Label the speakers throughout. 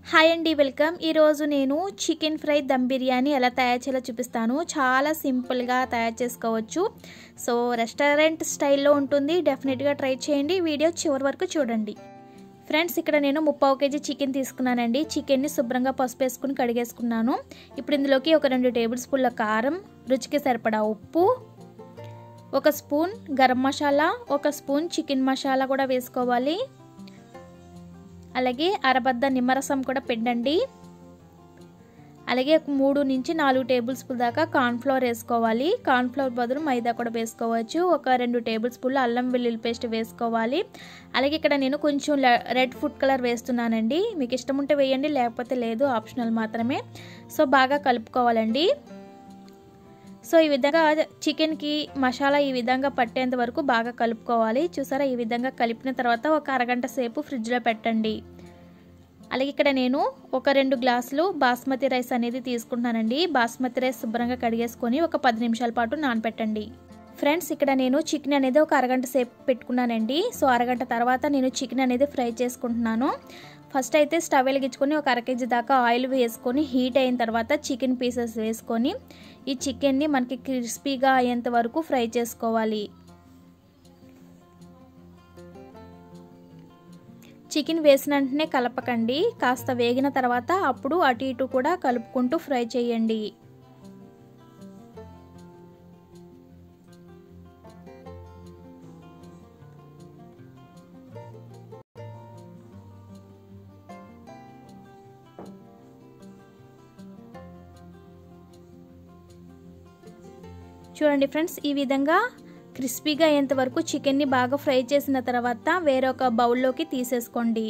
Speaker 1: Hi అండి, welcome. ఈరోజు నేను చికెన్ ఫ్రై దమ్ బిర్యానీ ఎలా తయారు చేయాలో చూపిస్తాను. చాలా సింపుల్గా తయారు చేసుకోవచ్చు. సో రెస్టారెంట్ స్టైల్లో ఉంటుంది. డెఫినెట్గా ట్రై చేయండి. వీడియో చివరి వరకు చూడండి. ఫ్రెండ్స్, ఇక్కడ నేను 3/4 కేజీ చికెన్ తీసుకున్నానండి. చికెన్ని శుభ్రంగా పసుపు వేసుకుని కడిగేసుకున్నాను. ఇప్పుడు ఇందులోకి ఒక 2 టేబుల్ స్పూన్ల కారం, రుచికి సరిపడా ఉప్పు, 1 spoon garam masala, 1 spoon chicken masala కూడా వేసుకోవాలి. అలాగే అరబద్ద నిమ్మరసం కూడా పిండండి. అలాగే 3 నుంచి 4 టేబుల్ స్పూన్ దాకా కార్న్ఫ్లవర్ వేసుకోవాలి. కార్న్ఫ్లవర్ బదులు మైదా కూడా వేసుకోవచ్చు. ఒక 2 టేబుల్ స్పూన్లు అల్లం వెల్లుల్లి పేస్ట్ వేసుకోవాలి. అలాగే ఇక్కడ నేను కొంచెం రెడ్ ఫుడ్ కలర్ వేస్తున్నానండి. మీకు ఇష్టం ఉంటే వేయండి, లేకపోతే లేదు, ఆప్షనల్ మాత్రమే. సో బాగా కలుపుకోవాలండి. సో ఈ విధంగా చికెన్కి మసాలా ఈ విధంగా పట్టేంత వరకు బాగా కలుపుకోవాలి. చూసారా, ఈ విధంగా కలిపిన తర్వాత ఒక అరగంట సేపు ఫ్రిడ్జ్లో పెట్టండి. అలాగే ఇక్కడ నేను ఒక 2 గ్లాసులు బాస్మతి రైస్ అనేది తీసుకుంటున్నానండి. బాస్మతి రైస్ శుభ్రంగా కడిగేసుకొని ఒక 10 నిమిషాల పాటు నానబెట్టండి. ఫ్రెండ్స్, ఇక్కడ నేను చికెన్ అనేది ఒక అరగంట సేపు పెట్టుకున్నానండి. సో అరగంట తర్వాత నేను చికెన్ అనేది ఫ్రై చేసుకుంటున్నాను. ఫస్ట్ అయితే స్టవ్ వెలిగించుకొని ఒక 1/2 కేజీ దాకా ఆయిల్ వేసుకొని హీట్ అయిన తర్వాత చికెన్ పీసెస్ వేసుకొని ఈ చికెన్ని మనకి క్రిస్పీగా అయ్యేంత వరకు ఫ్రై చేసుకోవాలి. చికెన్ వేసిన వెంటనే కలపకండి. కాస్త వేగిన తర్వాత అప్పుడు అటు ఇటు కూడా కలుపుకుంటూ ఫ్రై చేయండి. చూడండి ఫ్రెండ్స్, ఈ విధంగా క్రిస్పీగా అయ్యేంత వరకు చికెన్ని బాగా ఫ్రై చేసిన తర్వాత వేరొక బౌల్లోకి తీసేసుకోండి.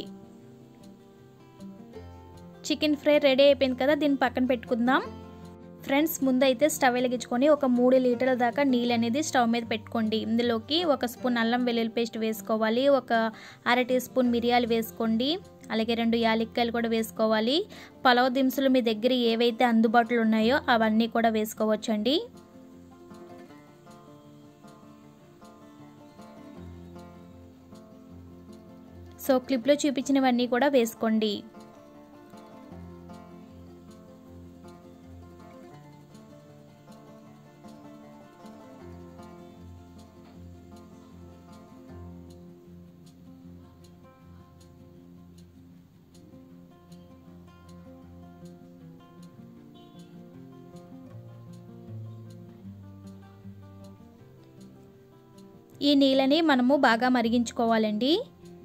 Speaker 1: చికెన్ ఫ్రై రెడీ అయిపోయింది కదా, దీన్ని పక్కన పెట్టుకుందాం. ఫ్రెండ్స్, ముందైతే స్టవ్ వెలిగించుకొని ఒక 3 లీటర్ల దాకా నీళ్ళు అనేది స్టవ్ మీద పెట్టుకోండి. ఇందులోకి 1 స్పూన్ అల్లం వెల్లుల్లి పేస్ట్ వేసుకోవాలి. ఒక 1/2 టీ స్పూన్ మిరియాలు వేసుకోండి. అలాగే 2 యాలక్కాయలు కూడా వేసుకోవాలి. పలావ్ దినుసులు మీ దగ్గర ఏవైతే అందుబాటులో ఉన్నాయో అవన్నీ కూడా వేసుకోవచ్చండి. సో క్లిప్లో చూపించినవన్నీ కూడా వేసుకోండి. ఈ నీళ్ళని మనము బాగా మరిగించుకోవాలండి.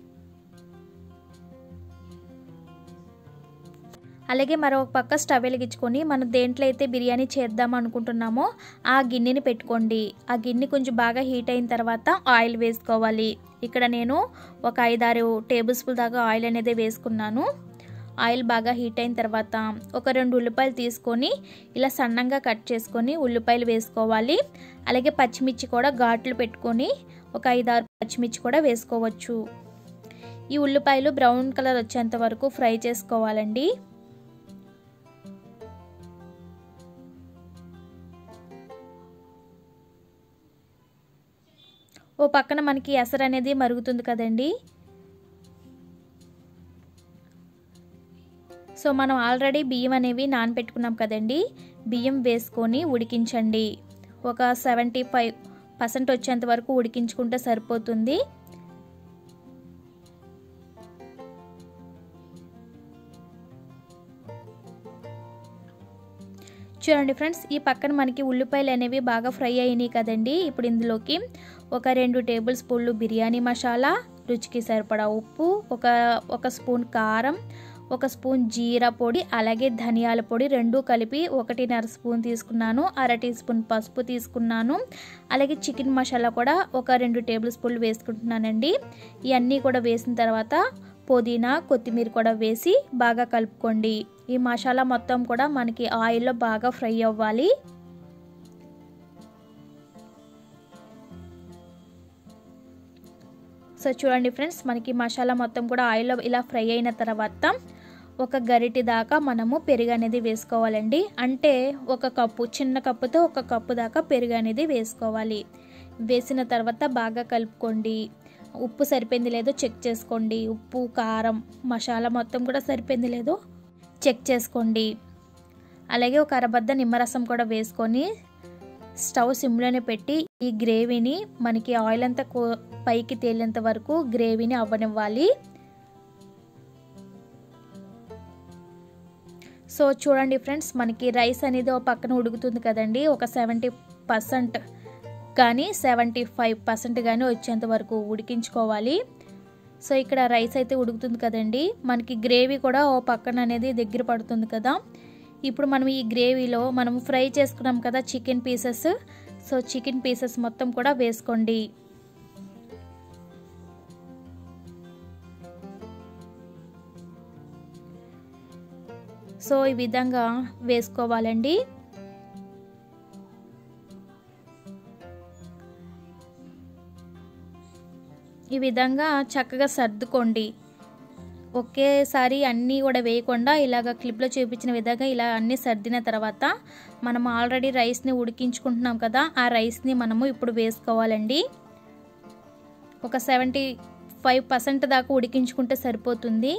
Speaker 1: అలాగే మరొక పక్క స్టవ్ వెలిగించుకొని మనం దేంట్లో అయితే బిర్యానీ చేద్దాం అనుకుంటున్నామో ఆ గిన్నెని పెట్టుకోండి. ఆ గిన్నె కొంచెం బాగా హీట్ అయిన తర్వాత ఆయిల్ వేసుకోవాలి. ఇక్కడ నేను ఒక 5-6 టేబుల్ స్పూన్ దాకా ఆయిల్ అనేది వేసుకున్నాను. ఆయిల్ బాగా హీట్ అయిన తర్వాత ఒక 2 ఉల్లిపాయలు తీసుకొని ఇలా సన్నంగా కట్ చేసుకొని ఉల్లిపాయలు వేసుకోవాలి. అలాగే పచ్చిమిర్చి కూడా ఘాట్లు పెట్టుకొని ఒక 5-6 పచ్చిమిర్చి కూడా వేసుకోవచ్చు. ఈ ఉల్లిపాయలు బ్రౌన్ కలర్ వచ్చేంత వరకు ఫ్రై చేసుకోవాలండి. ఓ పక్కన మనకి ఎసరు అనేది మరుగుతుంది కదండి. సో మనం ఆల్రెడీ బియ్యం అనేవి నానబెట్టుకున్నాం కదండి. బియ్యం వేసుకొని ఉడికించండి. ఒక 75% వచ్చేంత వరకు ఉడికించుకుంటే సరిపోతుంది. చూడండి ఫ్రెండ్స్, ఈ పక్కన మనకి ఉల్లిపాయలు అనేవి బాగా ఫ్రై అయినాయి కదండి. ఇప్పుడు ఇందులోకి ఒక 2 టేబుల్ స్పూన్లు బిర్యానీ మసాలా, రుచికి సరిపడా ఉప్పు, ఒక స్పూన్ కారం, 1 స్పూన్ జీరా పొడి, అలాగే ధనియాల పొడి 2 కలిపి 1.5 స్పూన్ తీసుకున్నాను. 1/2 టీ స్పూన్ పసుపు తీసుకున్నాను. అలాగే చికెన్ మసాలా కూడా ఒక 2 టేబుల్ స్పూన్లు వేసుకుంటున్నానండి. ఇవన్నీ కూడా వేసిన తర్వాత పుదీనా, కొత్తిమీర కూడా వేసి బాగా కలుపుకోండి. ఈ మసాలా మొత్తం కూడా మనకి ఆయిల్లో బాగా ఫ్రై అవ్వాలి. సో చూడండి ఫ్రెండ్స్, మనకి మసాలా మొత్తం కూడా ఆయిల్లో ఇలా ఫ్రై అయిన తర్వాత ఒక గరిటె దాకా మనము పెరుగు అనేది వేసుకోవాలండి. అంటే ఒక కప్పు, చిన్న కప్పుతో 1 కప్పు దాకా పెరుగు అనేది వేసుకోవాలి. వేసిన తర్వాత బాగా కలుపుకోండి. ఉప్పు సరిపోయింది లేదో చెక్ చేసుకోండి. ఉప్పు, కారం, మసాలా మొత్తం కూడా సరిపోయింది లేదో చెక్ చేసుకోండి. అలాగే ఒక అరబద్ద నిమ్మరసం కూడా వేసుకొని స్టవ్ సిమ్లోనే పెట్టి ఈ గ్రేవీని మనకి ఆయిల్ అంతా పైకి తేలేంత వరకు గ్రేవీని అవ్వనివ్వాలి. సో చూడండి ఫ్రెండ్స్, మనకి రైస్ అనేది ఒక పక్కన ఉడుకుతుంది కదండి. ఒక 70% కానీ 75% కానీ వచ్చేంత వరకు ఉడికించుకోవాలి. సో ఇక్కడ రైస్ అయితే ఉడుకుతుంది కదండి. మనకి గ్రేవీ కూడా ఓ పక్కన అనేది దగ్గర పడుతుంది కదా. ఇప్పుడు మనం ఈ గ్రేవీలో మనం ఫ్రై చేసుకున్నాం కదా chicken pieces. So chicken pieces మొత్తం కూడా వేసుకోండి. సో ఈ విధంగా వేసుకోవాలండి. ఈ విధంగా చక్కగా సర్దుకోండి. ఒకేసారి అన్నీ కూడా వేయకుండా ఇలాగ క్లిప్లో చూపించిన విధంగా ఇలా అన్నీ సర్దిన తర్వాత మనం ఆల్రెడీ రైస్ని ఉడికించుకుంటున్నాం కదా, ఆ రైస్ని మనము ఇప్పుడు వేసుకోవాలండి. ఒక 75% దాకా ఉడికించుకుంటే సరిపోతుంది.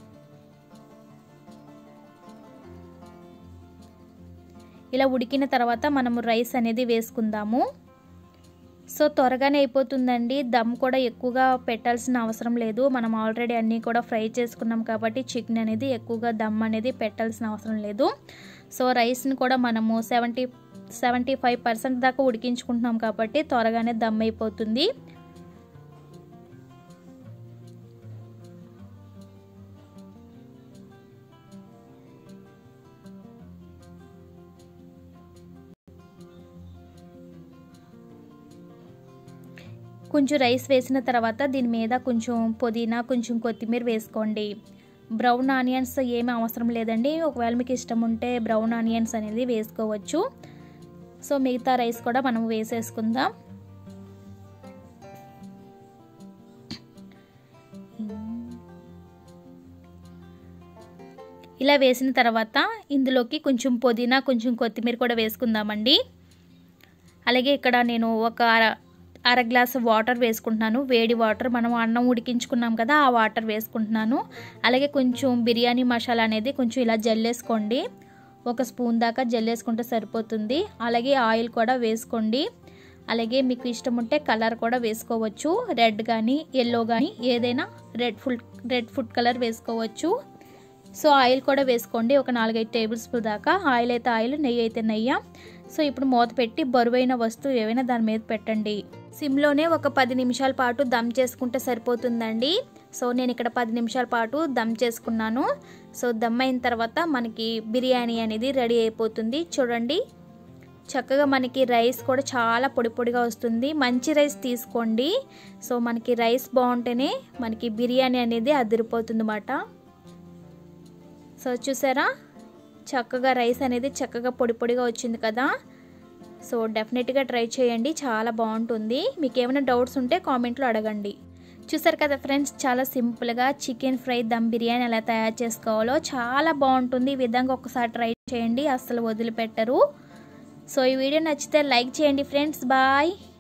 Speaker 1: ఇలా ఉడికిన తర్వాత మనము రైస్ అనేది వేసుకుందాము. సో త్వరగానే అయిపోతుందండి. దమ్ కూడా ఎక్కువగా పెట్టాల్సిన అవసరం లేదు. మనం ఆల్రెడీ అన్నీ కూడా ఫ్రై చేసుకున్నాం కాబట్టి చికెన్ అనేది ఎక్కువగా దమ్ అనేది పెట్టాల్సిన అవసరం లేదు. సో రైస్ని కూడా మనము 75% దాకా ఉడికించుకుంటున్నాం కాబట్టి త్వరగానే దమ్ అయిపోతుంది. కొంచెం రైస్ వేసిన తర్వాత దీని మీద కొంచెం పుదీనా, కొంచెం కొత్తిమీర వేసుకోండి. బ్రౌన్ ఆనియన్స్ ఏమీ అవసరం లేదండి. ఒకవేళ మీకు ఇష్టం ఉంటే బ్రౌన్ ఆనియన్స్ అనేది వేసుకోవచ్చు. సో మిగతా రైస్ కూడా మనం వేసేసుకుందాం. ఇలా వేసిన తర్వాత ఇందులోకి కొంచెం పుదీనా, కొంచెం కొత్తిమీర కూడా వేసుకుందామండి. అలాగే ఇక్కడ నేను ఒక అర గ్లాసు వాటర్ వేసుకుంటున్నాను. వేడి వాటర్, మనం అన్నం ఉడికించుకున్నాం కదా ఆ వాటర్ వేసుకుంటున్నాను. అలాగే కొంచెం బిర్యానీ మసాలా అనేది కొంచెం ఇలా జల్లేసుకోండి. 1 స్పూన్ దాకా జల్లేసుకుంటే సరిపోతుంది. అలాగే ఆయిల్ కూడా వేసుకోండి. అలాగే మీకు ఇష్టం ఉంటే కలర్ కూడా వేసుకోవచ్చు. రెడ్ కానీ ఎల్లో కానీ ఏదైనా రెడ్ ఫుడ్ కలర్ వేసుకోవచ్చు. సో ఆయిల్ కూడా వేసుకోండి. ఒక 4-5 టేబుల్ స్పూన్ దాకా. ఆయిల్ అయితే ఆయిల్, నెయ్యి అయితే నెయ్యి. సో ఇప్పుడు మూత పెట్టి బరువైన వస్తువు ఏవైనా దాని మీద పెట్టండి. సిమ్లోనే ఒక 10 నిమిషాల పాటు దమ్ చేసుకుంటే సరిపోతుందండి. సో నేను ఇక్కడ 10 నిమిషాల పాటు దమ్ చేసుకున్నాను. సో దమ్ అయిన తర్వాత మనకి బిర్యానీ అనేది రెడీ అయిపోతుంది. చూడండి, చక్కగా మనకి రైస్ కూడా చాలా పొడి పొడిగా వస్తుంది. మంచి రైస్ తీసుకోండి. సో మనకి రైస్ బాగుంటేనే మనకి బిర్యానీ అనేది అదిరిపోతుంది అన్నమాట. సో చూసారా, చక్కగా రైస్ అనేది చక్కగా పొడి పొడిగా వచ్చింది కదా. సో డెఫినెట్గా ట్రై చేయండి, చాలా బాగుంటుంది. మీకు ఏమైనా డౌట్స్ ఉంటే కామెంట్లో అడగండి. చూసారు కదా ఫ్రెండ్స్, చాలా సింపుల్గా చికెన్ ఫ్రై దమ్ బిర్యానీ ఎలా తయారు చేసుకోవాలో చాలా బాగుంటుంది. ఈ విధంగా ఒకసారి ట్రై చేయండి, అస్సలు వదిలిపెట్టరు. సో ఈ వీడియో నచ్చితే లైక్ చేయండి ఫ్రెండ్స్. బాయ్.